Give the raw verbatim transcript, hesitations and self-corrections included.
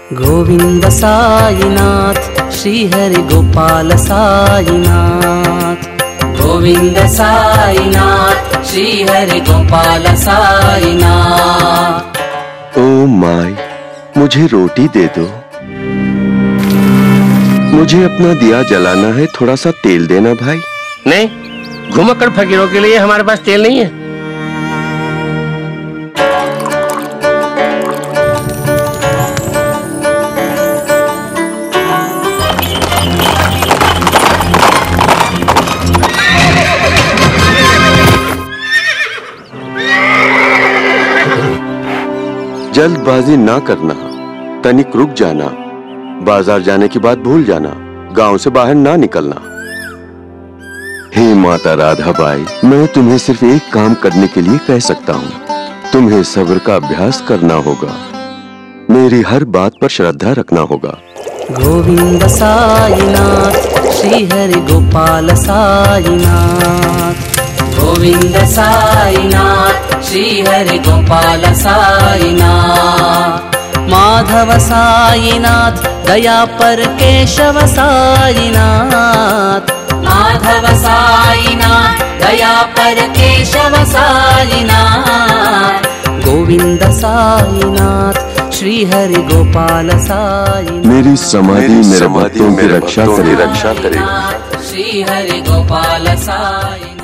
Govind Sainath Shri Hari Gopal Sainath. Govind Sainath Shri Hari Gopal Sainath. Oh my, मुझे रोटी दे दो। मुझे अपना दिया जलाना है, थोड़ा सा तेल देना भाई। नहीं, घुमक्कड़ फकीरों के लिए हमारे पास तेल नहीं है। जल्दबाजी ना करना, तनिक रुक जाना। बाजार जाने की बात भूल जाना, गांव से बाहर ना निकलना। हे माता राधा बाई, मैं तुम्हें सिर्फ एक काम करने के लिए कह सकता हूँ। तुम्हें सब्र का अभ्यास करना होगा, मेरी हर बात पर श्रद्धा रखना होगा। गोविंद साईनाथ श्री हरि गोपाल साईनाथ। गोविंद साईनाथ श्री हरि गोपाल साईनाथ। माधव साईनाथ दया पर केशव साईनाथ। माधव साईनाथ दया पर केशव साईनाथ। गोविंद साईनाथ श्री हरि गोपाल साईनाथ। मेरी समाधि मेरे भक्तों की रक्षा करे, रक्षा करे। श्री हरि गोपाल साईनाथ।